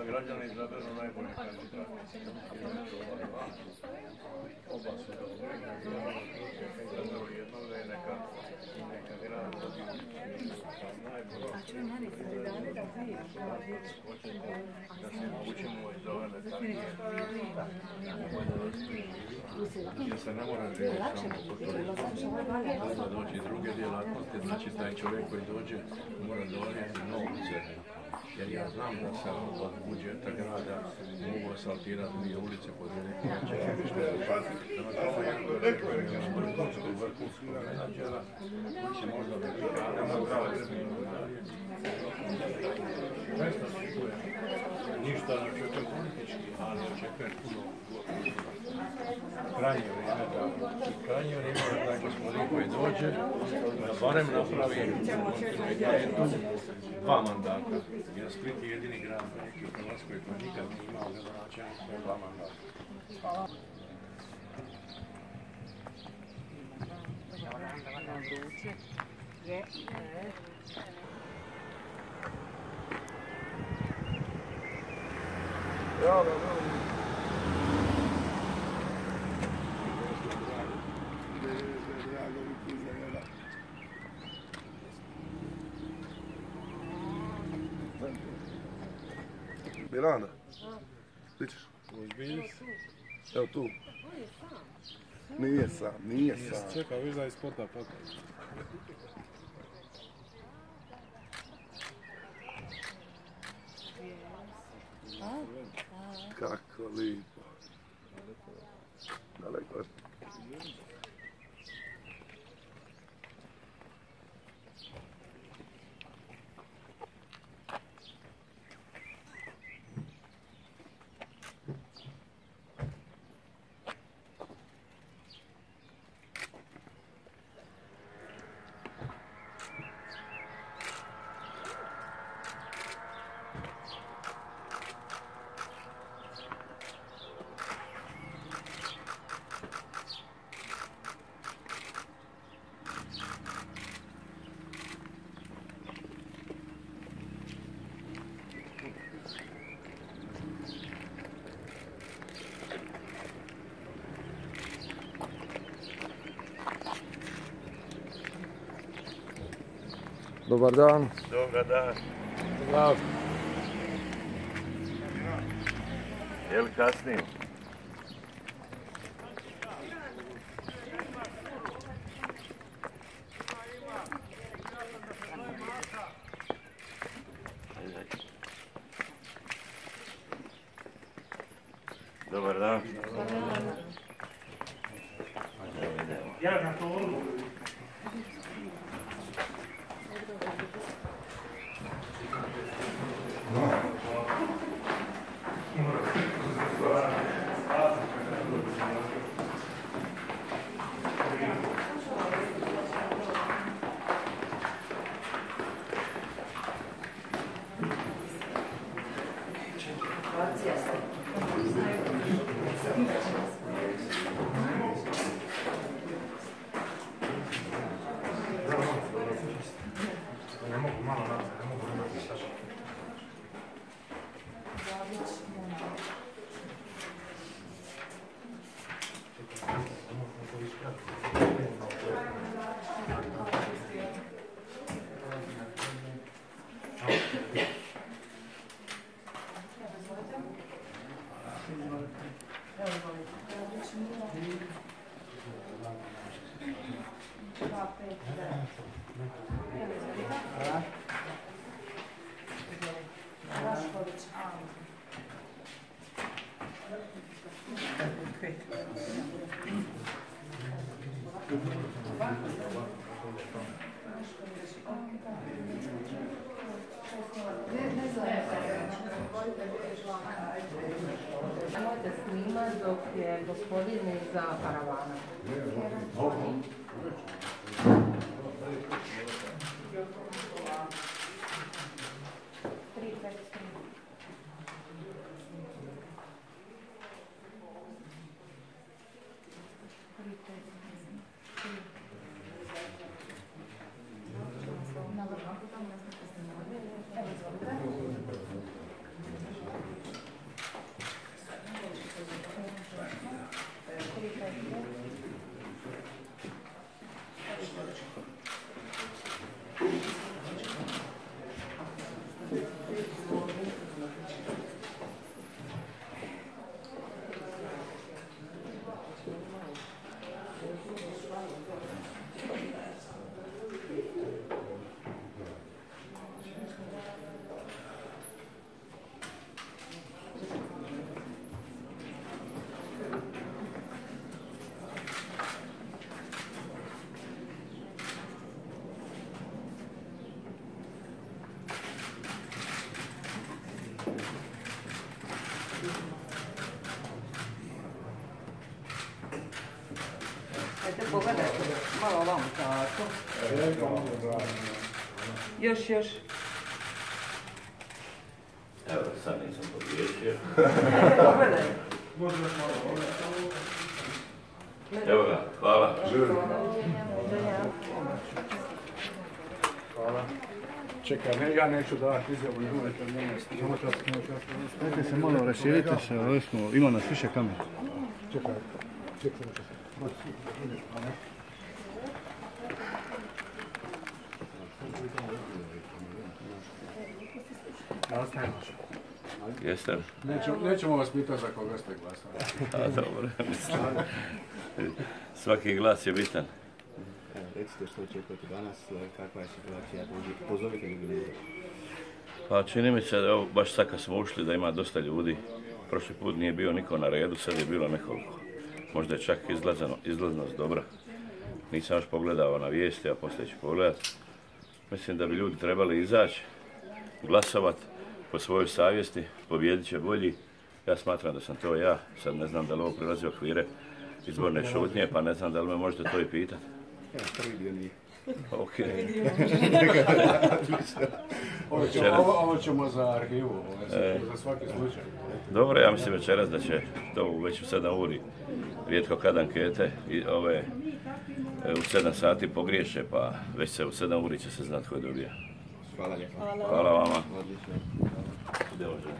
građani izaberu najbolje kandidate. Oba su dobri, izaberu jednog da je neka grad dobio najbolje. A čuj, mani kandidate da vi Hoćete da se naučimo iz ove letarije. Jer se ne mora živjeti samo po turistu. Da dođe i druge djelatnosti, znači taj čovjek koji dođe mora donijeti novce. Jer ja znam da se od budžeta grada mogu asfaltirati 2 ulice pod velikim čekalištem. Vrhunskog menadžera koji će možda biti ništa ne očekujem politički, ali očekujem puno krajnje vrijeme da taj gospodin koji dođe da barem napravi kontinuitetu 2 mandata. Jer Split je jedini grad veliki u Hrvatskoj koji nikad nije imao gradonačelnika sa 2 mandata. Miranda, gdje ćeš? Evo tu. Nije sam. Čekaj, viš da je sporta paka. Kako lipo. Daleko je. Dobar dan. Dobar dan. Zdrav. Je li kasnije? Dobar dan. Ja na to odluku. Nemojte snimati dok je gospodin iza paravana. Još. Evo, sad nisam pogriješio. Pogledaj. Evo ga, hvala. Čekaj, ne, ja neću davati izjavu, ne budete mene snimati. Dajte se malo raširite se, ovdje smo, ima nas više kamera. Čekaj. Jeste? Nećemo vas pitati za koga ste glasali. A, dobro, mislim. Svaki glas je bitan. Evo, recite što očekujete danas, kakva je situacija, pozovite ljudi. Pa čini mi se da evo, baš sad kad smo ušli da ima dosta ljudi. Prošli put nije bio niko na redu, sad je bilo nekoliko. Možda je čak izlaznost dobra. Nisam još pogledao na vijesti, a poslije ću pogledat. Mislim da bi ljudi trebali izaći, glasovati po svojoj savjesti, pobijedit će bolji. Ja smatram da sam to ja, sad ne znam da li ovo prilazi u okvire izborne šutnje, pa ne znam da li me možete to i pitati. Evo, prvi dio nije. Ok. Ovo ćemo za arhivu, za svaki slučaj. Dobro, ja mislim večeras da će to već u 7 uri, rijetko kad ankete, i ove u 7 sati pogriješe, pa već se u 7 uri će se znati tko je dobija. Hvala lijepo. Hvala vama. Odlično. Idemo žena.